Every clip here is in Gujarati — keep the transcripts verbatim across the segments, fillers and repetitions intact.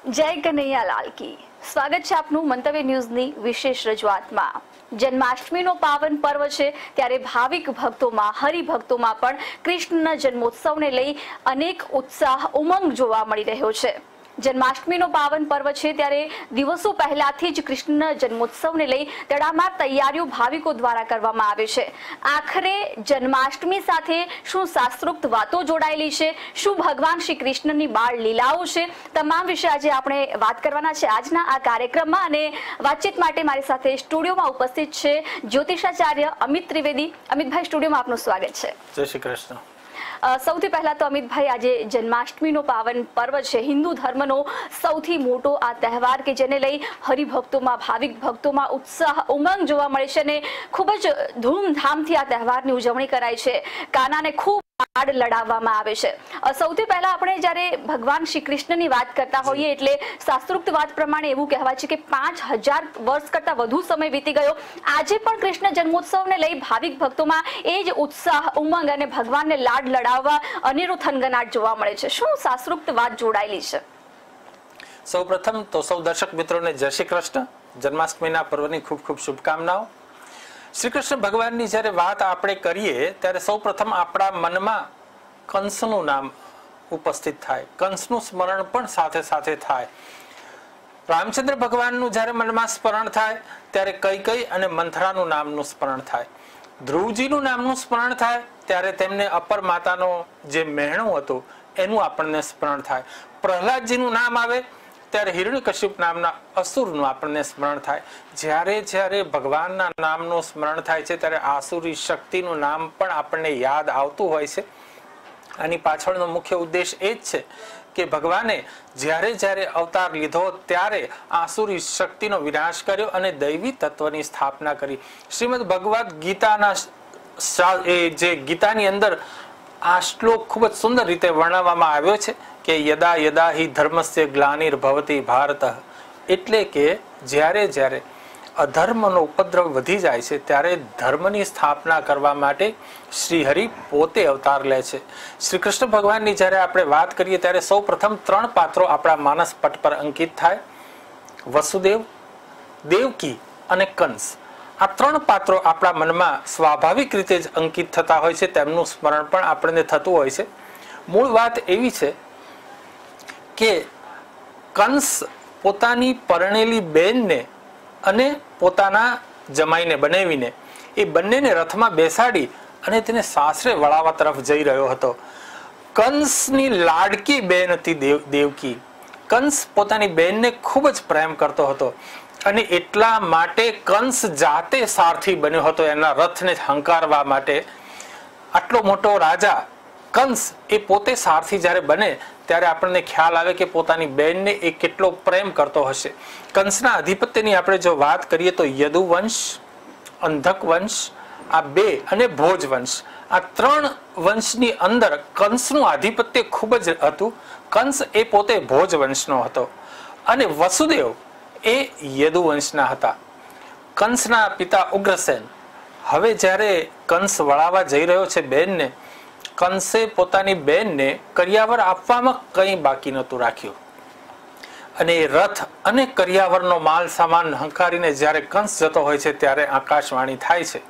જય કનૈયાલાલ કી સ્વાગત છે આપનું મંતવ્ય ન્યૂઝની વિશેષ રજૂઆતમાં। જન્માષ્ટમીનો પાવન પર્વ છે ત્યારે ભાવિક ભક્તોમાં હરિભક્તોમાં પણ કૃષ્ણના જન્મોત્સવને લઈ અનેક ઉત્સાહ ઉમંગ જોવા મળી રહ્યો છે। જન્માષ્ટમીનો પાવન પર્વ છે ત્યારે દિવસો પહેલાથી જ કૃષ્ણના જન્મોત્સવને લઈ તડામાર તૈયારીઓ ભાવિકો દ્વારા કરવામાં આવે છે। આખરે જન્માષ્ટમી સાથે શું શાસ્ત્રોક્ત વાતો જોડાયેલી છે, શું ભગવાન શ્રી કૃષ્ણની બાળ લીલાઓ છે, તમામ વિશે આજે આપણે વાત કરવાના છે આજના આ કાર્યક્રમમાં। અને વાતચીત માટે મારી સાથે સ્ટુડિયોમાં ઉપસ્થિત છે જ્યોતિષાચાર્ય અમિત ત્રિવેદી। અમિતભાઈ, સ્ટુડિયોમાં આપનું સ્વાગત છે। જય શ્રી કૃષ્ણ। સૌથી પહેલા તો અમિતભાઈ, આજે જન્માષ્ટમીનો પાવન પર્વ છે, હિન્દુ ધર્મનો સૌથી મોટો આ તહેવાર કે જેને લઈ હરિભક્તોમાં ભાવિક ભક્તોમાં ઉત્સાહ ઉમંગ જોવા મળે છે અને ખૂબ જ ધૂમધામથી આ તહેવારની ઉજવણી કરાય છે। કાનાને ખૂબ લાડ લડાવવામાં આવે છે। સૌથી પહેલા આપણે જ્યારે ભગવાન શ્રી કૃષ્ણની વાત કરતા હોઈએ એટલે શાસ્ત્રોક્ત વાત પ્રમાણે એવું કહેવાય છે કે પાંચ હજાર વર્ષ કરતા વધુ સમય વીતી ગયો। આજે પણ કૃષ્ણ જન્મોત્સવને લઈ ભાવિક ભક્તોમાં એ જ ઉત્સાહ ઉમંગ અને ભગવાનને લાડ લડાવવા અનેરો થનગનાટ જોવા મળે છે। શું શાસ્ત્રોક્ત વાત જોડાયેલી છે? સૌ પ્રથમ તો સૌ દર્શક મિત્રોને જય શ્રી કૃષ્ણ। જન્માષ્ટમીના પર્વની ખૂબ ખૂબ શુભકામનાઓ। શ્રી કૃષ્ણ ભગવાનની જ્યારે વાત આપણે કરીએ ત્યારે સૌ પ્રથમ આપણા મનમાં કંસનું નામ ઉપસ્થિત થાય, કંસનું સ્મરણ પણ સાથે સાથે થાય। રામચંદ્ર ભગવાનનું જ્યારે મનમાં સ્મરણ થાય ત્યારે કૈકેયી અને મંથરાનું નામનું સ્મરણ થાય। ધ્રુવજીનું નામનું સ્મરણ થાય ત્યારે તેમને અપર માતાનો જે મહેણું હતું એનું આપણને સ્મરણ થાય। પ્રહલાદજીનું નામ આવે ત્યારે હિરણ્યકશ્યપ નામના અસુરનું આપણને સ્મરણ થાય। જ્યારે જ્યારે ભગવાનના નામનું સ્મરણ થાય છે ત્યારે આસુરી શક્તિનું નામ પણ આપણને યાદ આવતું હોય છે। આની પાછળનો મુખ્ય ઉદ્દેશ એ જ છે કે ભગવાને જ્યારે જ્યારે અવતાર લીધો ત્યારે આસુરી શક્તિનો વિનાશ કર્યો અને દૈવી તત્વની સ્થાપના કરી। શ્રીમદ ભગવદ ગીતાના એ જે ગીતાની અંદર આ શ્લોક ખૂબ જ સુંદર રીતે વર્ણવવામાં આવ્યો છે કે યદા યદા હિ ધર્મસ્ય ગ્લાનિર્ભવતિ ભારત, એટલે કે જ્યારે જ્યારે અધર્મનો ઉપદ્રવ વધી જાય છે ત્યારે ધર્મની સ્થાપના કરવા માટે શ્રી હરિ પોતે અવતાર લે છે। શ્રી કૃષ્ણ ભગવાનની જ્યારે આપણે વાત કરીએ ત્યારે સૌ પ્રથમ ત્રણ પાત્રો આપણા માનસ પટ પર અંકિત થાય, વસુદેવ, દેવકી અને કંસ। આ ત્રણ પાત્રો આપણા મનમાં સ્વાભાવિક રીતે જ અંકિત થતા હોય છે, તેમનું સ્મરણ પણ આપણને થતું હોય છે। મૂળ વાત એવી છે કે કંસ પોતાની પરણેલી બેનને અને પોતાના જમાઈને બનાવીને એ બંનેને રથમાં બેસાડી અને તેને સાસરે વળાવવા તરફ જઈ રહ્યો હતો। કંસની લાડકી બેન હતી દેવ દેવકી। કંસ પોતાની બેનને ખૂબ જ પ્રેમ કરતો હતો અને એટલા માટે કંસ જાતે સારથી બન્યો હતો એના રથને હંકારવા માટે। આટલો મોટો રાજા કંસ એ પોતે સારથી જ્યારે બને ત્યારે આપણને ખ્યાલ આવે કે પોતાની બહેનને એ કેટલો પ્રેમ કરતો હશે। કંસના અધિપત્યની આપણે જો વાત કરીએ તો યદુવંશ, અંધક વંશ આ બે અને ભોજ વંશ, આ ત્રણ વંશની અંદર કંસનું આધિપત્ય ખૂબ જ હતું। કંસ એ પોતે ભોજ વંશનો હતો અને વસુદેવ એ યદુવંશના હતા। કંસના પિતા ઉગ્રસેન, હવે જ્યારે કંસ વળાવવા જઈ રહ્યો છે બેનને, કંસે પોતાની બેનને કરિયાવર આપવામાં કંઈ બાકી નહોતું રાખ્યું અને એ રથ અને કરિયાવરનો માલ સામાન હંકારીને જ્યારે કંસ જતો હોય છે ત્યારે આકાશવાણી થાય છે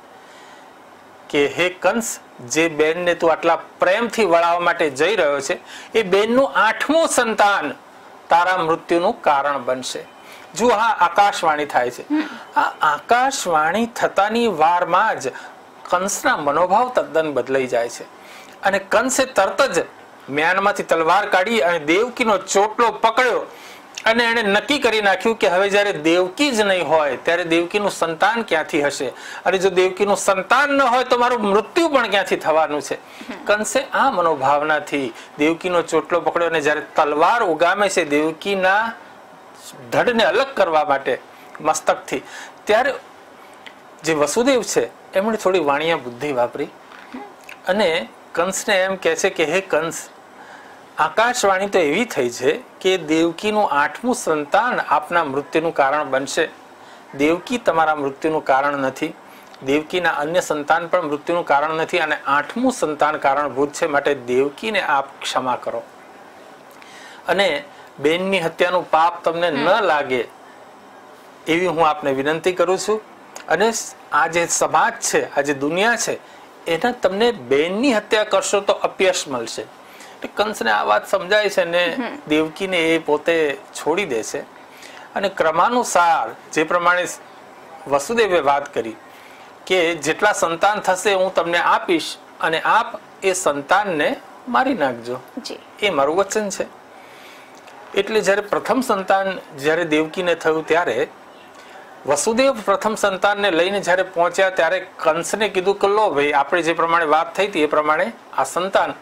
કે હે કંસ, જે બેનને તું આટલા પ્રેમથી વળાવવા માટે જઈ રહ્યો છે એ બેનનું આઠમું સંતાન તારા મૃત્યુનું કારણ બનશે। જો હા આકાશવાણી થાય છે। આ આકાશવાણી થતાની વારમાં જ કંસના મનોભાવ તદ્દન બદલાઈ જાય છે અને કંસે તરત જ મ્યાનમાંથી તલવાર કાઢી અને દેવકીનો ચોટલો પકડ્યો અને એણે નક્કી કરી નાખ્યું કે હવે જ્યારે દેવકી જ નહીં હોય ત્યારે દેવકીનું સંતાન ક્યાંથી હશે, અને જો દેવકીનું સંતાન ન હોય તો મારું મૃત્યુ પણ ક્યાંથી થવાનું છે। કંસે આ મનોભાવનાથી દેવકીનો ચોટલો પકડ્યો અને જ્યારે તલવાર ઉગામે છે દેવકીના ધડને અલગ કરવા માટે મસ્તકથી, ત્યારે જે વસુદેવ છે એમણે થોડી વાણિયા બુદ્ધિ વાપરી અને કંસને એમ કહે છે કે હે કંસ, આકાશવાણી તો એવી થઈ છે કે દેવકીનું આઠમું સંતાન આપના મૃત્યુનું કારણ બનશે। દેવકી તમારા મૃત્યુનું કારણ નથી, દેવકીના અન્ય સંતાન પણ મૃત્યુનું કારણ નથી અને આઠમું સંતાન કારણભૂત છે, માટે દેવકીને આપ ક્ષમા કરો। અને બેનની હત્યાનું પાપ તમને ન લાગે એવી હું આપને વિનંતી કરું છું. અને આ જે સમાજ છે, આ જે દુનિયા છે, એને તમને બેનની હત્યા કરશો તો અપયશ મળશે. કંસને આ વાત સમજાય છે ને દેવકીને એ પોતે છોડી દે છે. અને ક્રમાનુસાર જે પ્રમાણે વસુદેવે વાત કરી કે જેટલા સંતાન થશે હું તમને આપીશ અને આપ એ સંતાનને મારી નાખજો, એ મારું વચન છે. એટલે જ્યારે પ્રથમ સંતાન જ્યારે દેવકીને થયું ત્યારે વસુદેવ પ્રથમ સંતાનને લઈને જ્યારે પહોંચ્યા ત્યારે કંસને કીધું કે લો ભાઈ, આપણે જે પ્રમાણે વાત થઈ હતી એ પ્રમાણે આ સંતાન.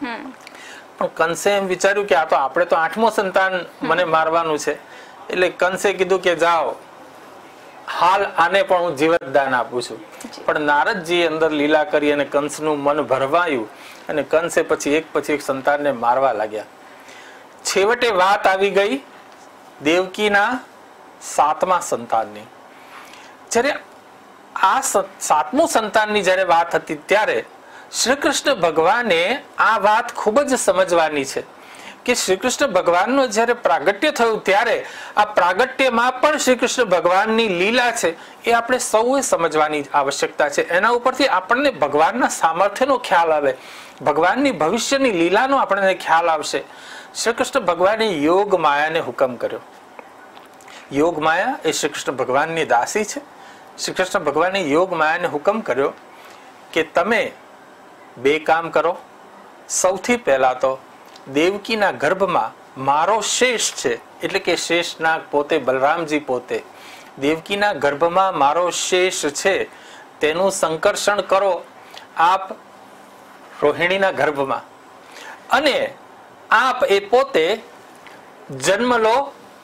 પણ કંસે એમ વિચાર્યું કે આ તો આપણે તો આઠમો સંતાન મને મારવાનું છે. એટલે કંસે કીધું કે જાઓ, હાલ આને પણ હું જીવતદાન આપું છું. પણ નારદજી અંદર લીલા કરી અને કંસનું મન ભરવાયું અને કંસે પછી એક પછી એક સંતાનને મારવા લાગ્યા. છેવટે વાત આવી ગઈ દેવકીના સાતમા સંતાનની. જ્યારે આ સાતમું સંતાનની જ્યારે વાત હતી ત્યારે શ્રી કૃષ્ણ ભગવાને આ વાત ખૂબ જ સમજવાની છે કે શ્રી કૃષ્ણ ભગવાનનો જ્યારે પ્રાગટ્ય થયું ત્યારે આ પ્રાગટ્યમાં પણ શ્રી કૃષ્ણ ભગવાનની લીલા છે એ આપણે સૌએ સમજવાની આવશ્યકતા છે. એના ઉપરથી આપણને ભગવાનના સામર્થ્યનો ખ્યાલ આવે, ભગવાનની ભવિષ્યની લીલાનો આપણને ખ્યાલ આવશે. શ્રી કૃષ્ણ ભગવાને યોગ માયાને હુકમ કર્યો. યોગ માયા એ શ્રી કૃષ્ણ ભગવાનની દાસી છે. શ્રી કૃષ્ણ ભગવાને યોગ માયાને હુકમ કર્યો કે તમે બે કામ કરો. સૌથી પહેલા તો દેવકીના ગર્ભમાં મારો શેષ છે, એટલે કે શેષનાગ પોતે બલરામજી પોતે દેવકીના ગર્ભમાં મારો શેષ છે તેનું સંકર્ષણ કરો આપ રોહિણીના ગર્ભમાં, અને આપ એ પોતે જન્મ લો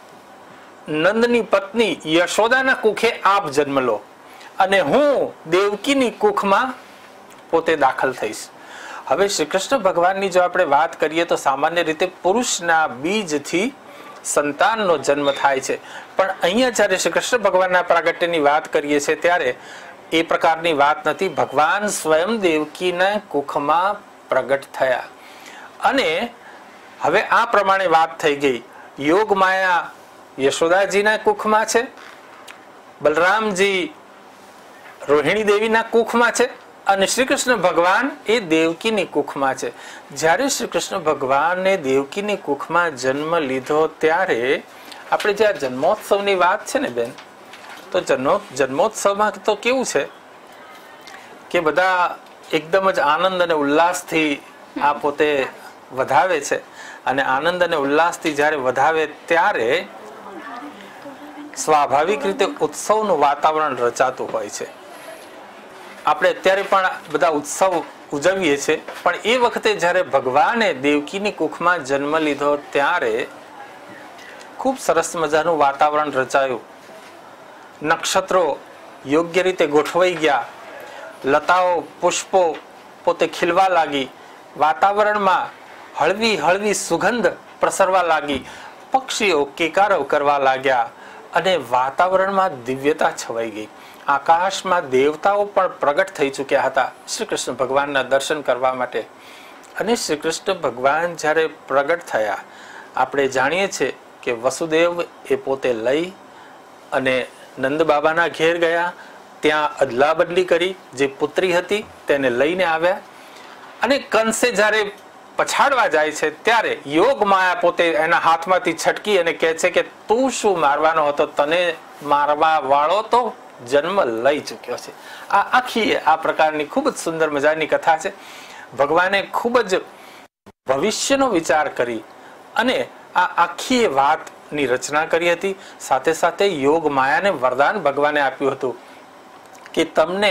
નંદની પત્ની યશોદાના કુખે આપ જન્મ લો અને હું દેવકીની કુખમાં પોતે દાખલ થઈશ. હવે શ્રી કૃષ્ણ ભગવાનની જો આપણે વાત કરીએ તો સામાન્ય રીતે પુરુષના બીજથી સંતાનનો જન્મ થાય છે, પણ અહીંયા જ્યારે શ્રી કૃષ્ણ ભગવાનના પ્રાગટ્યની વાત કરીએ છીએ ત્યારે એ પ્રકારની વાત નથી. ભગવાન સ્વયં દેવકીના કુખમાં પ્રગટ થયા અને હવે આ પ્રમાણે વાત થઈ ગઈ. યોગ માયા યશોદાજીના કુખમાં છે, બલરામજી રોહિણી દેવીના કુખમાં છે અને શ્રી કૃષ્ણ ભગવાન એ દેવકીની કુખમાં છે. જ્યારે શ્રી કૃષ્ણ ભગવાને દેવકીની કુખમાં જન્મ લીધો ત્યારે આપણે જે આ જન્મોત્સવની વાત છે ને બેન, તો જન્મો જન્મોત્સવમાં તો કેવું છે કે બધા એકદમ જ આનંદ અને ઉલ્લાસથી આ પોતે વધાવે છે અને આનંદ અને ઉલ્લાસથી જ્યારે વધાવે ત્યારે સ્વાભાવિક રીતે ઉત્સવનું વાતાવરણ રચાતું હોય છે. આપણે અત્યારે પણ બધા ઉત્સવ ઉજવીએ છીએ, પણ એ વખતે જ્યારે ભગવાને દેવકીની કુખમાં જન્મ લીધો ત્યારે ખૂબ સરસ મજાનું વાતાવરણ રચાયું. નક્ષત્રો યોગ્ય રીતે ગોઠવાઈ ગયા, લતાઓ પુષ્પો પોતે ખીલવા લાગી, વાતાવરણમાં હળવી હળવી સુગંધ પ્રસરવા લાગી, પક્ષીઓ કિકારવ કરવા લાગ્યા અને વાતાવરણમાં દિવ્યતા છવાઈ ગઈ. આકાશમાં દેવતાઓ પણ પ્રગટ થઈ ચૂક્યા હતા શ્રી કૃષ્ણ ભગવાનના દર્શન કરવા માટે. અને શ્રી કૃષ્ણ ભગવાન જ્યારે પ્રગટ થયા, આપણે જાણીએ છીએ કે વસુદેવ એ પોતે લઈ અને નંદ બાબાના ઘેર ગયા, ત્યાં અદલા બદલી કરી, જે પુત્રી હતી તેને લઈને આવ્યા અને કંસે જ્યારે પછાડવા જાય છે ત્યારે યોગ માયા પોતે એના હાથમાંથી છટકી અને કહે છે કે તું શું મારવાનો હતો, તને મારવા વાળો તો જન્મ લઈ ચૂક્યો છે. આ આખી આ પ્રકારની ખૂબ જ સુંદર મજાની કથા છે. ભગવાને ખૂબ જ ભવિષ્યનો વિચાર કરી અને આ આખી વાતની રચના કરી હતી. સાથે સાથે યોગ માયાને વરદાન ભગવાને આપ્યું હતું કે તમને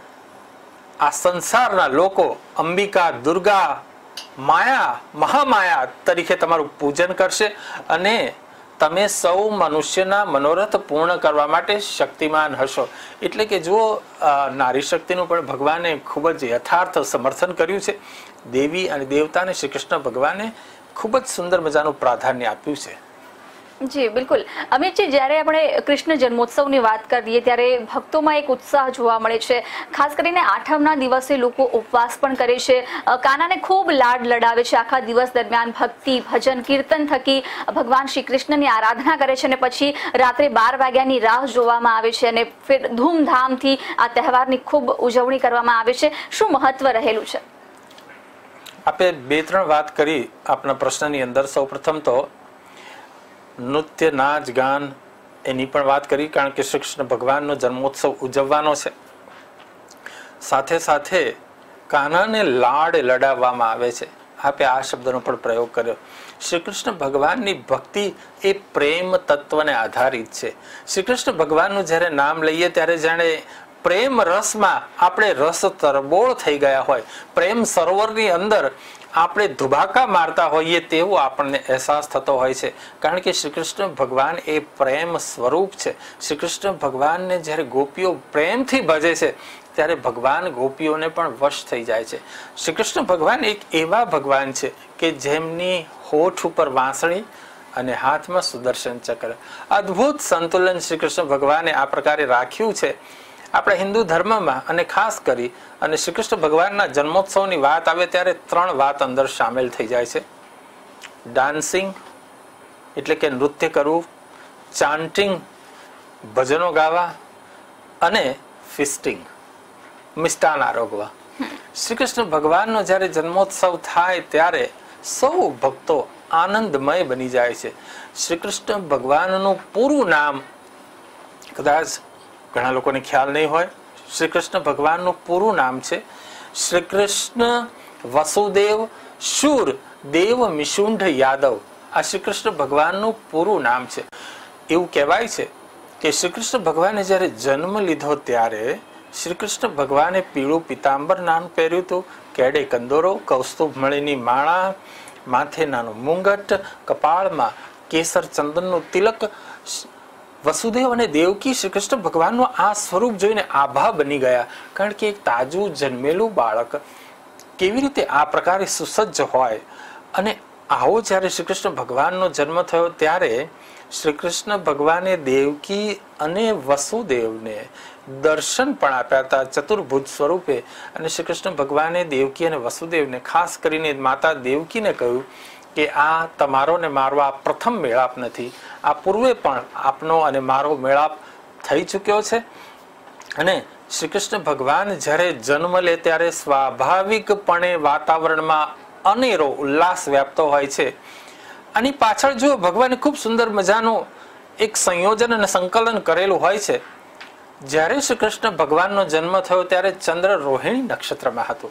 આ સંસારના લોકો અંબિકા, દુર્ગા, માયા, મહામાયા તરીકે તમારું પૂજન કરશે અને તમે સૌ મનુષ્યના મનોરથ પૂર્ણ કરવા માટે શક્તિમાન હશો. એટલે કે જુઓ, નારી શક્તિનું પણ ભગવાને ખૂબ જ યથાર્થ સમર્થન કર્યું છે. દેવી અને દેવતાને શ્રી કૃષ્ણ ભગવાને ખૂબ જ સુંદર મજાનું પ્રાધાન્ય આપ્યું છે. જી બિલકુલ. અમિતજી, જ્યારે આપણે કૃષ્ણ જન્મોત્સવની વાત કરીએ ત્યારે ભક્તોમાં એક ઉત્સાહ જોવા મળે છે. ખાસ કરીને આઠમના દિવસે લોકો ઉપવાસ પણ કરે છે, કાનાને ખૂબ લાડ લડાવે છે. આખા દિવસ દરમિયાન ભક્તિ, ભજન, કીર્તન થકી ભગવાન શ્રી કૃષ્ણની આરાધના કરે છે અને પછી રાત્રે બાર વાગ્યાની રાહ જોવામાં આવે છે અને ફિર ધૂમધામથી આ તહેવારની ખૂબ ઉજવણી કરવામાં આવે છે. શું મહત્વ રહેલું છે? આપે બે ત્રણ વાત કરી આપના પ્રશ્નની અંદર. સૌ પ્રથમ તો નૃત્ય, નાચ, ગાન એની પણ વાત કરી, કારણ કે શ્રી કૃષ્ણ ભગવાનનો જન્મોત્સવ ઉજવવાનો છે. સાથે સાથે કાનાને લાડ લડાવવામાં આવે છે. આપે આ શબ્દનો પણ પ્રયોગ કર્યો. શ્રી કૃષ્ણ ભગવાનની ભક્તિ એ પ્રેમ તત્વને આધારિત છે. શ્રી કૃષ્ણ ભગવાનનું જ્યારે નામ લઈએ ત્યારે જાણે પ્રેમ રસમાં આપણે રસ તરબોળ થઈ ગયા હોય, પ્રેમ સરોવરની અંદર આપણે ધુબાકા મારતા હોઈએ તેવો આપણને અહેસાસ થતો હોય છે. કારણ કે શ્રી કૃષ્ણ ભગવાન એ પ્રેમ સ્વરૂપ છે. શ્રી કૃષ્ણ ભગવાનને જ્યારે ગોપીઓ પ્રેમથી ભજે છે ત્યારે ભગવાન ગોપીઓને પણ વશ થઈ જાય છે. શ્રી કૃષ્ણ ભગવાન એક એવા ભગવાન છે કે જેમની હોઠ ઉપર વાંસળી અને હાથમાં સુદર્શન ચક્ર. અદ્ભુત સંતુલન શ્રી કૃષ્ણ ભગવાને આ પ્રકારે રાખ્યું છે આપણા હિન્દુ ધર્મમાં. અને ખાસ કરી અને શ્રી કૃષ્ણ ભગવાનના જન્મોત્સવની વાત આવે ત્યારે ત્રણ વાત અંદર સામેલ થઈ જાય છે. ડાન્સિંગ એટલે કે નૃત્ય કરવું, ચાન્ટિંગ ભજનો ગાવા, અને ફિસ્ટિંગ મિષ્ટાન આરોગવા. શ્રી કૃષ્ણ ભગવાનનો જ્યારે જન્મોત્સવ થાય ત્યારે સૌ ભક્તો આનંદમય બની જાય છે. શ્રી કૃષ્ણ ભગવાનનું પૂરું નામ કદાચ ઘણા લોકોને ખ્યાલ નહીં હોય. શ્રી કૃષ્ણ ભગવાનનું પૂરું નામ છે શ્રી કૃષ્ણ વસુદેવ શૂર દેવ મિશુંઢ યાદવ. આ શ્રી કૃષ્ણ ભગવાનનું પૂરું નામ છે. એવું કહેવાય છે કે શ્રી કૃષ્ણ ભગવાને જ્યારે જન્મ લીધો ત્યારે શ્રી કૃષ્ણ ભગવાને પીળું પિતાંબર નાનું પહેર્યું હતું, કેડે કંદોરો, કૌસ્તુભ મણીની માળા, માથે નાનું મુંગટ, કપાળમાં કેસર ચંદનનું તિલક. વસુદેવ અને દેવકી શ્રી કૃષ્ણ ભગવાનનું આ સ્વરૂપ જોઈને આભા બની ગયા. કારણ કે એક તાજું જન્મેલું બાળક કેવી રીતે આ પ્રકારે સુસજ્જ હોય. અને આવો જ્યારે શ્રી કૃષ્ણ ભગવાનનો જન્મ થયો ત્યારે શ્રી કૃષ્ણ ભગવાને દેવકી અને વસુદેવને દર્શન પણ આપ્યા હતા ચતુર્ભુજ સ્વરૂપે. અને શ્રી કૃષ્ણ ભગવાને દેવકી અને વસુદેવને ખાસ કરીને માતા દેવકીને કહ્યું કે આ તમારો ને મારો આ પ્રથમ મેળાપ નથી, આ પૂર્વે પણ આપનો અને મારો મેળાપ થઈ ચૂક્યો છે. અને શ્રી કૃષ્ણ ભગવાન જ્યારે જન્મ લે ત્યારે સ્વાભાવિકપણે વાતાવરણમાં અનેરો ઉલ્લાસ વ્યાપતો હોય છે. આની પાછળ જો ભગવાને ખૂબ સુંદર મજાનું એક સંયોજન અને સંકલન કરેલું હોય છે. જ્યારે શ્રી કૃષ્ણ ભગવાનનો જન્મ થયો ત્યારે ચંદ્ર રોહિણી નક્ષત્રમાં હતું.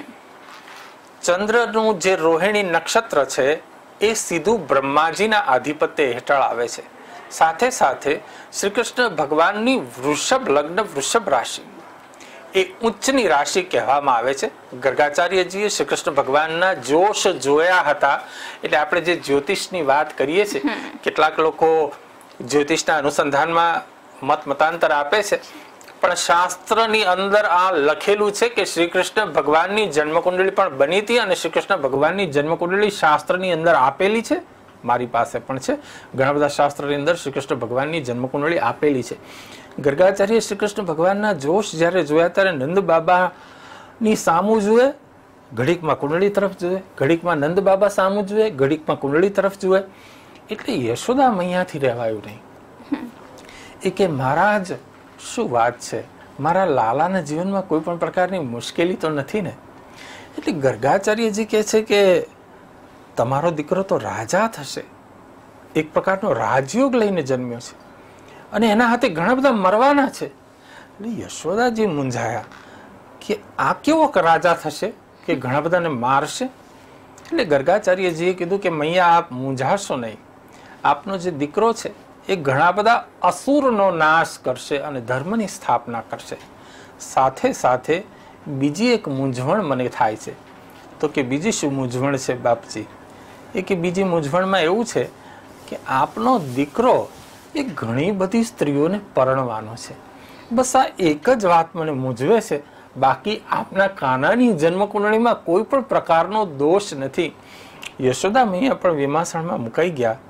ચંદ્રનું જે રોહિણી નક્ષત્ર છે એ સીધું બ્રહ્માજીના આધિપત્ય હેઠળ આવે છે. સાથે સાથે શ્રી કૃષ્ણ ભગવાનની વૃષભ લગ્ન, વૃષભ રાશિ એ ઉચ્ચની રાશિ કહેવામાં આવે છે. ગર્ગાચાર્યજીએ શ્રી કૃષ્ણ ભગવાનના જોશ જોયા હતા. એટલે આપણે જે જ્યોતિષની વાત કરીએ છીએ, કેટલાક લોકો જ્યોતિષના અનુસંધાનમાં મત મતાંતર આપે છે, પણ શાસ્ત્રની અંદર આ લખેલું છે કે શ્રી કૃષ્ણ ભગવાનની જન્મકુંડળી પણ બની હતી અને શ્રી કૃષ્ણ ભગવાનની જન્મકુંડળી શાસ્ત્રની અંદર આપેલી છે. મારી પાસે પણ છે. ઘણા બધા શાસ્ત્રની અંદર શ્રી કૃષ્ણ ભગવાનની જન્મકુંડળી આપેલી છે. ગર્ગાચાર્ય શ્રી કૃષ્ણ ભગવાનના જોશ જ્યારે જોયા ત્યારે નંદ બાબાની સામું જુએ, ઘડીકમાં કુંડળી તરફ જુએ, ઘડીકમાં નંદ બાબા સામું જુએ, ઘડીકમાં કુંડળી તરફ જુએ. એટલે યશોદા મૈયાથી રહેવાયું નહીં. એ કે મહારાજ શું વાત છે, મારા લાલાના જીવનમાં કોઈ પણ પ્રકારની મુશ્કેલી તો નથી ને? એટલે ગર્ગાચાર્યજી કહે છે કે તમારો દીકરો તો રાજા થશે, એક પ્રકારનો રાજયોગ લઈને જન્મ્યો છે અને એના હાથે ઘણા બધા મરવાના છે. એટલે યશોદાજી મૂંઝાયા કે આ કેવો રાજા થશે કે ઘણા બધાને મારશે? એટલે ગર્ગાચાર્યજીએ કીધું કે મૈયા આપ મૂંઝાશો નહીં, આપનો જે દીકરો છે એ ઘણા બધા અસુરનો નાશ કરશે અને ધર્મની સ્થાપના કરશે. સાથે સાથે બીજી એક મૂંઝવણ મને થાય છે. તો કે બીજી શું મૂંઝવણ છે બાપજી? એ કે બીજી મૂંઝવણમાં એવું છે કે આપનો દીકરો એ ઘણી બધી સ્ત્રીઓને પરણવાનો છે. બસ આ એક જ વાત મને મૂંઝવે છે. બાકી આપના કાનાની જન્મકુંડળીમાં કોઈ પણ પ્રકારનો દોષ નથી. યશોદા મૈયા પણ વિમાસણમાં મુકાઈ ગયા.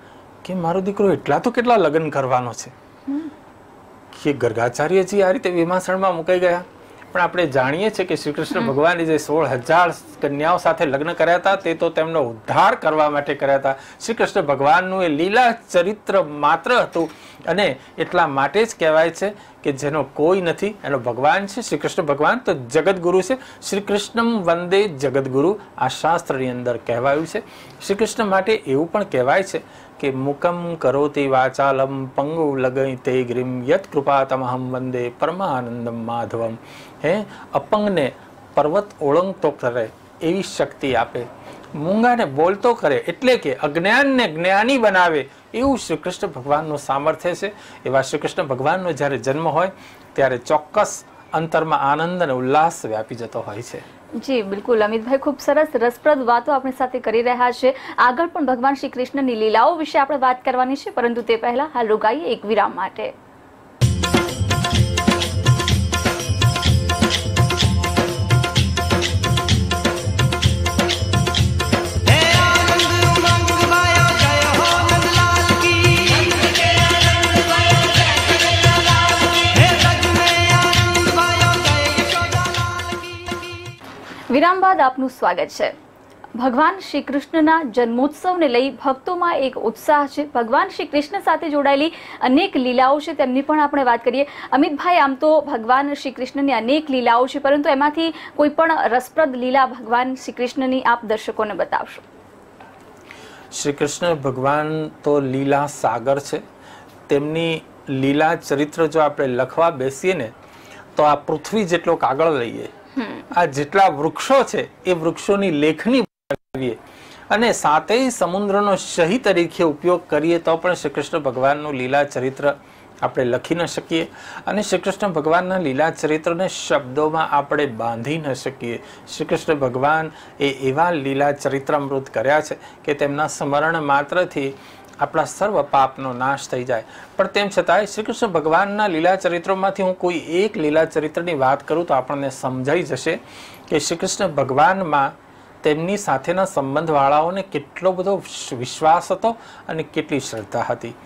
કે મારો દીકરો એટલા તો કેટલા લગ્ન કરવાનો છે કે ગર્ગાચાર્યજી આ રીતે વિમાસણમાં મુકાઈ ગયા. પણ આપણે જાણીએ છીએ કે શ્રી કૃષ્ણ ભગવાને જે સોળ હજાર કન્યાઓ સાથે લગ્ન કર્યા હતા તે તો તેમનો ઉદ્ધાર કરવા માટે કર્યા હતા. શ્રી કૃષ્ણ ભગવાનનું એ લીલા ચરિત્ર માત્ર હતું અને એટલા માટે જ કહેવાય છે કે જેનો કોઈ નથી એનો ભગવાન છે. શ્રી કૃષ્ણ ભગવાન તો જગતગુરુ છે. શ્રી કૃષ્ણમ વંદે જગતગુરુ આ શાસ્ત્રની અંદર કહેવાયું છે. શ્રી કૃષ્ણ માટે એવું પણ કહેવાય છે કે મુકમ કરોતિ વાચાલમ પંગુ લગઈ તે ગ્રીમ યત કૃપા તમહમ વંદે પરમાનંદમ માધવમ. હે અપંગને પર્વત ઓળંગતો કરે એવી શક્તિ આપે, મૂંગાને બોલતો કરે એટલે કે અજ્ઞાનને જ્ઞાની બનાવે એવું શ્રી કૃષ્ણ ભગવાનનું સામર્થ્ય છે. એવા શ્રી કૃષ્ણ ભગવાનનો જ્યારે જન્મ હોય ત્યારે ચોક્કસ અંતરમાં આનંદ અને ઉલ્લાસ વ્યાપી જતો હોય છે. જી બિલકુલ અમિતભાઈ, ખૂબ સરસ રસપ્રદ વાતો આપણી સાથે કરી રહ્યા છે. આગળ પણ ભગવાન શ્રી કૃષ્ણની લીલાઓ વિશે આપણે વાત કરવાની છે, પરંતુ તે પહેલા હાલ રોકાઈએ એક વિરામ માટે. વિરામ બાદ આપનું સ્વાગત છે. ભગવાન શ્રી કૃષ્ણના જન્મોત્સવને લઈ ભક્તોમાં એક ઉત્સાહ છે. ભગવાન શ્રી કૃષ્ણ સાથે જોડાયેલી અનેક લીલાઓ છે તેમની પણ આપણે વાત કરીએ. અમિતભાઈ, આમ તો ભગવાન શ્રી કૃષ્ણની અનેક લીલાઓ છે, પરંતુ એમાંથી કોઈ પણ રસપ્રદ લીલા ભગવાન શ્રી કૃષ્ણની આપ દર્શકોને બતાવશો? શ્રી કૃષ્ણ ભગવાન તો લીલા સાગર છે. તેમની લીલા ચરિત્ર જો આપણે લખવા બેસીએ ને તો આ પૃથ્વી જેટલો કાગળ લઈએ, આ જેટલા વૃક્ષો છે એ વૃક્ષોની લેખની બનાવીએ અને સાતેય સમુદ્રનો સહી તરીકે ઉપયોગ કરીએ તો પણ શ્રી કૃષ્ણ ભગવાનનું લીલા ચરિત્ર આપણે લખી ન શકીએ અને શ્રી કૃષ્ણ ભગવાનના લીલા ચરિત્રને શબ્દોમાં આપણે બાંધી ન શકીએ. શ્રી કૃષ્ણ ભગવાન એ એવા લીલા ચરિત્રામૃત કર્યા છે કે તેમના સ્મરણ માત્રથી આપણા સર્વ પાપનો નાશ થઈ જાય. પણ તેમ છતાંય શ્રી કૃષ્ણ ભગવાનના લીલા ચરિત્રોમાંથી હું કોઈ એક લીલા ચરિત્રની વાત કરું તો આપણને સમજાઈ જશે કે શ્રી કૃષ્ણ ભગવાનમાં તેમની સાથેના સંબંધવાળાઓને કેટલો બધો વિશ્વાસ હતો અને કેટલી શ્રદ્ધા હતી.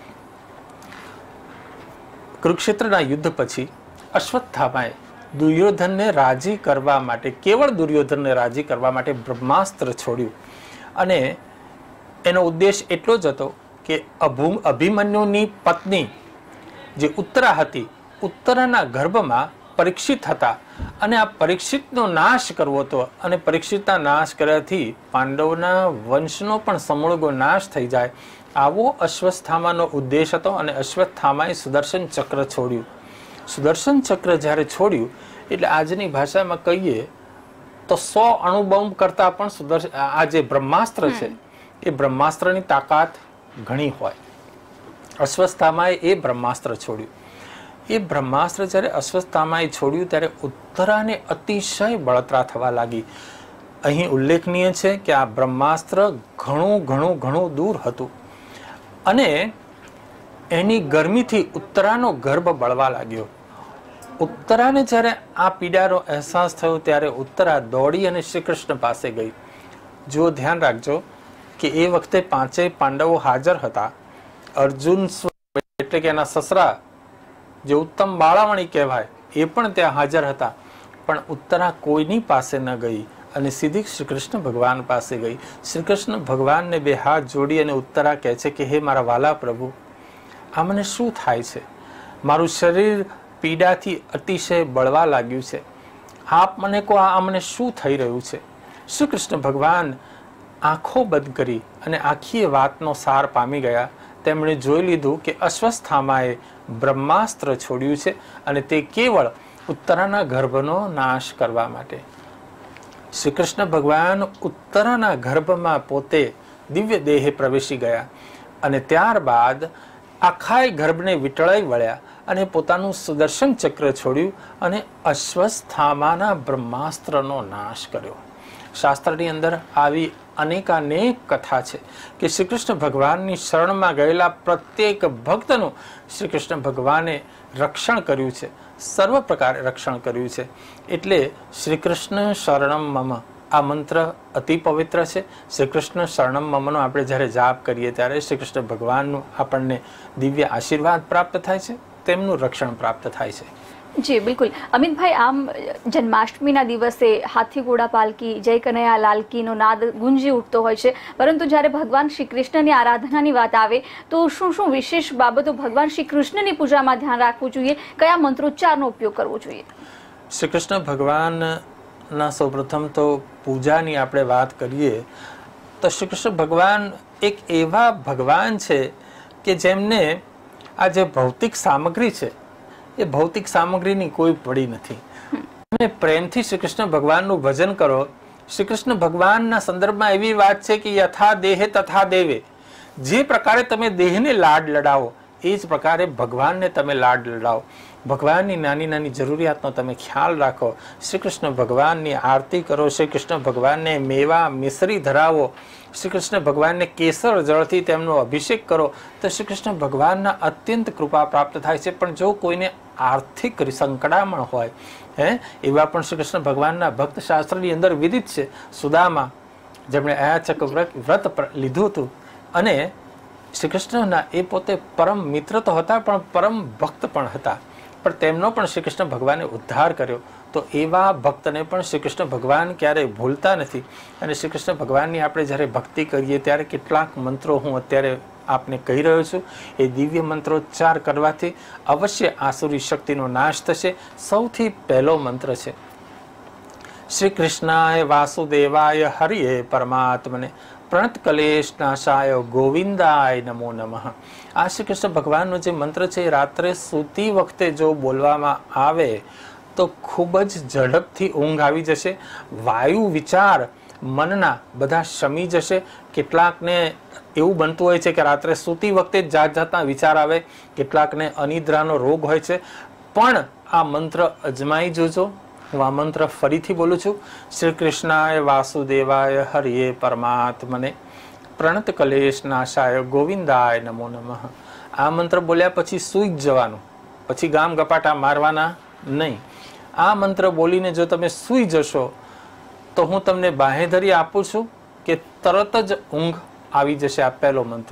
કુરુક્ષેત્રના યુદ્ધ પછી અશ્વત્થામાએ દુર્યોધનને રાજી કરવા માટે, કેવળ દુર્યોધનને રાજી કરવા માટે બ્રહ્માસ્ત્ર છોડ્યું અને એનો ઉદ્દેશ એટલો જ હતો કે અભિમન્યુની પત્ની જે ઉત્તરા હતી, ઉત્તરાના ગર્ભમાં પરીક્ષિત હતા અને આ પરીક્ષિતનો નાશ કરવો હતો અને પરીક્ષિતના નાશ કર્યાથી પાંડવોના વંશનો પણ સમૂળગો નાશ થઈ જાય, આવો અશ્વત્થામાનો ઉદ્દેશ હતો. અને અશ્વત્થામાએ સુદર્શન ચક્ર છોડ્યું. સુદર્શન ચક્ર જ્યારે છોડ્યું એટલે આજની ભાષામાં કહીએ તો સો અણુબોમ્બ કરતા પણ સુદર્શન આ જે બ્રહ્માસ્ત્ર છે એ બ્રહ્માસ્ત્રની તાકાત ઘણી હોય. અશ્વત્થામાએ એ બ્રહ્માસ્ત્ર છોડ્યું. એ બ્રહ્માસ્ત્ર જ્યારે અશ્વત્થામાએ છોડ્યું ત્યારે ઉત્તરાને અતિશય બળતરા થવા લાગી. અહીં ઉલ્લેખનીય છે કે આ બ્રહ્માસ્ત્ર ઘણું ઘણું ઘણું દૂર હતું અને એની ગરમીથી ઉત્તરાનો ગર્ભ બળવા લાગ્યો. ઉત્તરાને જ્યારે આ પીડાનો અહેસાસ થયો ત્યારે ઉત્તરા દોડી અને શ્રી કૃષ્ણ પાસે ગઈ. જો ધ્યાન રાખજો કે એ વખતે પાંચેય પાંડવો હાજર હતા. અર્જુન એટલે કે એના સસરા જે ઉત્તમ બાળામણી કહેવાય એ પણ ત્યાં હાજર હતા. પણ ઉત્તરા કોઈની પાસે ન ગઈ અને સીધી શ્રી કૃષ્ણ ભગવાન પાસે ગઈ. શ્રી કૃષ્ણ ભગવાનને બે હાથ જોડી અને ઉત્તરા કહે છે કે હે મારા વાલા પ્રભુ, આ મને શું થાય છે? મારું શરીર પીડાથી અતિશય બળવા લાગ્યું છે. આપ મને કહો આ મને શું થઈ રહ્યું છે? શ્રી કૃષ્ણ ભગવાન આંખો બંધ કરી અને આખી વાતનો સાર પામી ગયા. તેમણે જોઈ લીધું કે અશ્વત્થામાએ બ્રહ્માસ્ત્ર છોડ્યું છે અને તે કેવળ ઉત્તરાના ગર્ભનો નાશ કરવા માટે. શ્રી કૃષ્ણ ભગવાન ઉત્તરાના ગર્ભમાં પોતે દિવ્ય દેહે પ્રવેશી ગયા અને ત્યારબાદ આખાય ગર્ભને વિટળાઈ વળ્યા અને પોતાનું સુદર્શન ચક્ર છોડ્યું અને અશ્વત્થામાના બ્રહ્માસ્ત્રનો નાશ કર્યો. શાસ્ત્રની અંદર આવી અનેકાનેક કથા છે કે શ્રી કૃષ્ણ ભગવાનની શરણમાં ગયેલા પ્રત્યેક ભક્તનું શ્રી કૃષ્ણ ભગવાને રક્ષણ કર્યું છે, સર્વ પ્રકારે રક્ષણ કર્યું છે. એટલે શ્રી કૃષ્ણ શરણમ મમ આ મંત્ર અતિ પવિત્ર છે. શ્રી કૃષ્ણ શરણમ મમનો આપણે જ્યારે જાપ કરીએ ત્યારે શ્રી કૃષ્ણ ભગવાનનું આપણને દિવ્ય આશીર્વાદ પ્રાપ્ત થાય છે, તેમનું રક્ષણ પ્રાપ્ત થાય છે. જી બિલકુલ. અમિતભાઈ, આમ જન્માષ્ટમીના દિવસે હાથી ઘોડા પાલકી, જય કનૈયા લાલકીનો નાદ ગુંજી ઉઠતો હોય છે, પરંતુ જ્યારે ભગવાન શ્રી કૃષ્ણની આરાધનાની વાત આવે તો શું શું વિશેષ બાબતો ભગવાન શ્રી કૃષ્ણની પૂજામાં ધ્યાન રાખવું જોઈએ? કયા મંત્રોચ્ચારનો ઉપયોગ કરવો જોઈએ? શ્રી કૃષ્ણ ભગવાનના સૌપ્રથમ તો પૂજાની આપણે વાત કરીએ તો શ્રી કૃષ્ણ ભગવાન એક એવા ભગવાન છે કે જેમને આ જે ભૌતિક સામગ્રી છે એ ભૌતિક સામગ્રીની કોઈ પડી નથી. તમે પ્રેમથી શ્રી કૃષ્ણ ભગવાનનું ભજન કરો. શ્રી કૃષ્ણ ભગવાનના સંદર્ભમાં એવી વાત છે કે યથા દેહે તથા દેવે. જે પ્રકારે તમે દેહને લાડ લડાવો એ જ પ્રકારે ભગવાનને તમે લાડ લડાવો. ભગવાનની નાની નાની જરૂરિયાતનો તમે ખ્યાલ રાખો. શ્રી કૃષ્ણ ભગવાનની આરતી કરો. શ્રી કૃષ્ણ ભગવાનને મેવા મિશ્રી ધરાવો. શ્રી કૃષ્ણ ભગવાનને કેસર જળથી તેમનો અભિષેક કરો તો શ્રી કૃષ્ણ ભગવાનના અત્યંત કૃપા પ્રાપ્ત થાય છે. પણ જો કોઈને આર્થિક સંકડામણ હોય હે એવા પણ શ્રી કૃષ્ણ ભગવાનના ભક્ત શાસ્ત્રની અંદર વિદિત છે. સુદામા જેમણે અયાચક વ્રત લીધું હતું અને શ્રી કૃષ્ણના એ પોતે પરમ મિત્ર તો હતા પણ પરમ ભક્ત પણ હતા, પણ તેમનો પણ શ્રી કૃષ્ણ ભગવાને ઉદ્ધાર કર્યો. તો એવા ભક્તને પણ શ્રી કૃષ્ણ ભગવાન ક્યારેય ભૂલતા નથી. અને શ્રી કૃષ્ણ ભગવાનની આપણે જ્યારે ભક્તિ કરીએ ત્યારે કેટલાક મંત્રો હું અત્યારે આપને કહી રહ્યો છું. એ દિવ્ય મંત્રોચ્ચાર કરવાથી અવશ્ય આસુરી શક્તિનો નાશ થશે. સૌથી પહેલો મંત્ર છે શ્રી કૃષ્ણાય વાસુદેવાય હરિએ પરમાત્મને પ્રણત કલેશ નાશાય ગોવિંદાય નમો નમઃ. આ શ્રી કૃષ્ણ ભગવાનનો જે મંત્ર છે એ રાત્રે સૂતી વખતે જો બોલવામાં આવે તો ખૂબ જ ઝડપથી ઊંઘ આવી જશે. વાયુ વિચાર મનના બધા શમી જશે. કેટલાકને એવું બનતું હોય છે કે રાત્રે સૂતી વખતે જાત જાતના વિચાર આવે, કેટલાકને અનિદ્રાનો રોગ હોય છે. પણ આ મંત્ર અજમાઈ જોજો. હું આ મંત્ર ફરીથી બોલું છું. શ્રી કૃષ્ણાય વાસુદેવાય હરિએ પરમાત્મને પ્રણત કલેશ નાશાય ગોવિંદાય નમો નમઃ. આ મંત્ર બોલ્યા પછી સૂઈ જ જવાનું, પછી ગામ ગપાટા મારવાના નહીં. આ મંત્ર બોલીને જો તમે સૂઈ જશો તો હું તમને બાંહેધરી આપું છું કે તરત જ ઊંઘ આવી જશે. આ પહેલો મંત્ર.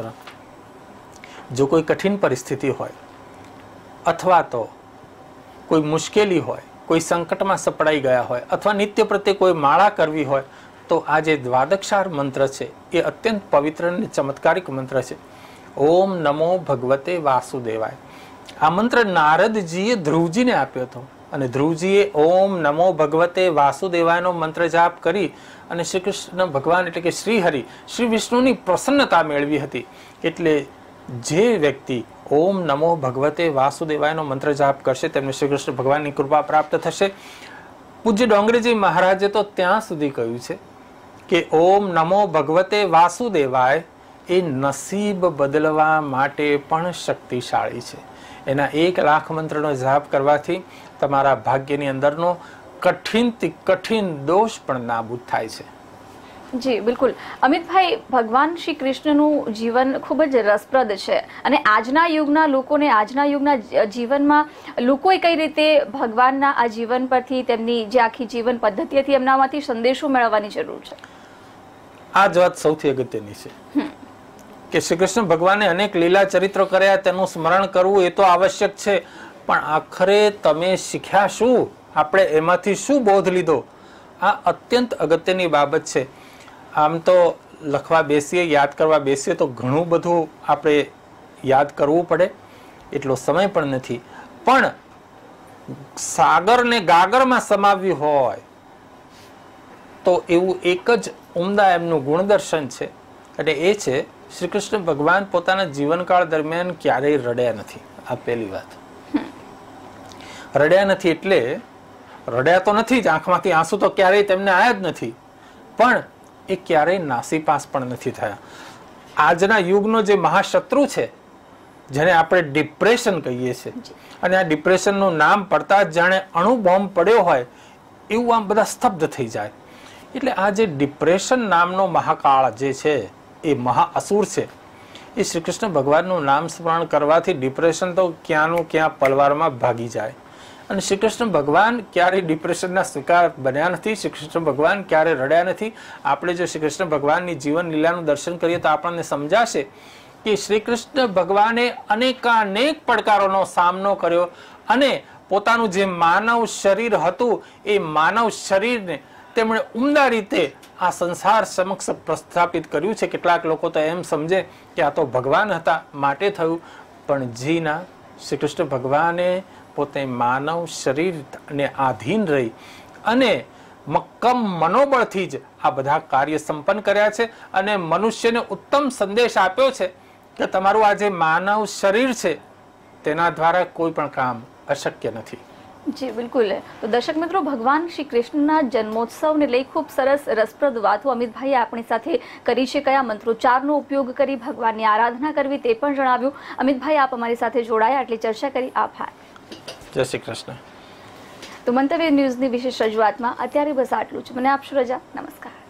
જો કોઈ કઠિન પરિસ્થિતિ હોય અથવા તો કોઈ મુશ્કેલી હોય, કોઈ સંકટમાં સપડાઈ ગયા હોય અથવા નિત્ય પ્રત્યે કોઈ માળા કરવી હોય તો આ જે દ્વાદક્ષાર મંત્ર છે એ અત્યંત પવિત્ર અને ચમત્કારિક મંત્ર છે. ઓમ નમો ભગવતે વાસુદેવાય. આ મંત્ર નારદજીએ ધ્રુવજીને આપ્યો હતો અને ધ્રુવજીએ ઓમ નમો ભગવતે વાસુદેવાયનો મંત્ર જાપ કરી અને શ્રી કૃષ્ણ ભગવાન એટલે કે શ્રી હરિ શ્રી વિષ્ણુની પ્રસન્નતા મેળવી હતી. એટલે જે વ્યક્તિ ઓમ નમો ભગવતે વાસુદેવાયનો મંત્ર જાપ કરશે તેમને શ્રી કૃષ્ણ ભગવાનની કૃપા પ્રાપ્ત થશે. પૂજ્ય ડોંગરેજી મહારાજે તો ત્યાં સુધી કહ્યું છે કે ઓમ નમો ભગવતે વાસુદેવાય એ નસીબ બદલવા માટે પણ શક્તિશાળી છે. એના એક લાખ મંત્રનો જાપ કરવાથી તમારા ભાગ્યની અંદરનો કઠિનથી કઠિન દોષ પણ નાબૂદ થાય છે. જી બિલકુલ. અમિતભાઈ, ભગવાન શ્રી કૃષ્ણનું જીવન ખૂબ જ રસપ્રદ છે અને આજના યુગના લોકોને આજના યુગના જીવનમાં લોકોએ કઈ રીતે ભગવાનના આ જીવન પરથી તેમની જે આખી જીવન પદ્ધતિ હતી એમનામાંથી સંદેશો મેળવવાની જરૂર છે? આ જ વાત સૌથી અગત્યની છે કે શ્રી કૃષ્ણ ભગવાને અનેક લીલા ચરિત્રો કર્યા, તેનું સ્મરણ કરવું એ તો આવશ્યક છે, પણ આખરે તમે શીખ્યા શું? આપણે એમાંથી શું બોધ લીધો? આ અત્યંત અગત્યની બાબત છે. આમ તો લખવા બેસીએ, યાદ કરવા બેસીએ તો ઘણું બધું આપણે યાદ કરવું પડે, એટલો સમય પણ નથી. પણ સાગરને ગાગરમાં સમાવ્યું હોય તો એવું એક જ ઉમદા એમનું ગુણદર્શન છે અને એ છે શ્રી કૃષ્ણ ભગવાન પોતાના જીવનકાળ દરમિયાન ક્યારેય રડ્યા નથી. આ પહેલી વાત. રડ્યા નથી એટલે રડ્યા તો નથી જ, આંખમાંથી આંસુ તો ક્યારેય તેમને આવ્યા જ નથી, પણ એ ક્યારેય નાસીપાસ પણ નથી થયા. આજના યુગનો જે મહાશત્રુ છે જેને આપણે ડિપ્રેશન કહીએ છીએ, અને આ ડિપ્રેશનનું નામ પડતા જ જાણે અણુ બોમ્બ પડ્યો હોય એવું આમ બધા સ્તબ્ધ થઈ જાય. એટલે આ જે ડિપ્રેશન નામનો મહાકાળ જે છે એ મહાઅસુર છે. એ શ્રી કૃષ્ણ ભગવાનનું નામ સ્મરણ કરવાથી ડિપ્રેશન તો ક્યાંનું ક્યાં પલવારમાં ભાગી જાય. અને શ્રી કૃષ્ણ ભગવાન ક્યારેય ડિપ્રેશનના શિકાર બન્યા નથી, શ્રી કૃષ્ણ ભગવાન ક્યારે રડ્યા નથી. આપણે જો શ્રી કૃષ્ણ ભગવાનની જીવન લીલાનું દર્શન કરીએ તો આપણને સમજાશે કે શ્રી કૃષ્ણ ભગવાને અનેકાનેક પડકારોનો સામનો કર્યો અને પોતાનું જે માનવ શરીર હતું એ માનવ શરીરને તેમણે ઉમદા રીતે આ સંસાર સમક્ષ પ્રસ્થાપિત કર્યું છે. કેટલાક લોકો તો એમ સમજે કે આ તો ભગવાન હતા માટે થયું, પણ જીના શ્રી કૃષ્ણ ભગવાને પોતે માનવ શરીરને આધીન રહી અને મક્કમ મનોબળથી જ આ બધા કાર્ય સંપન્ન કર્યા છે અને મનુષ્યને ઉત્તમ સંદેશ આપ્યો છે કે તમારું આ જે માનવ શરીર છે તેના દ્વારા કોઈ પણ કામ અશક્ય નથી. જી બિલકુલ. તો દર્શક મિત્રો, ભગવાન શ્રી કૃષ્ણના જન્મોત્સવને લઈ ખૂબ સરસ રસપ્રદ વાતો અમિતભાઈએ આપણી સાથે કરી છે. કયા મંત્રોચ્ચારનો ઉપયોગ કરી ભગવાનની આરાધના કરવી તે પણ જણાવ્યું. અમિતભાઈ, આપ અમારી સાથે જોડાયા, આટલી ચર્ચા કરી, આભાર. જય શ્રી કૃષ્ણ. તો મંતવ્ય ન્યૂઝની વિશેષ રજૂઆતમાં અત્યારે બસ આટલું જ. મને આપશો રજા. નમસ્કાર.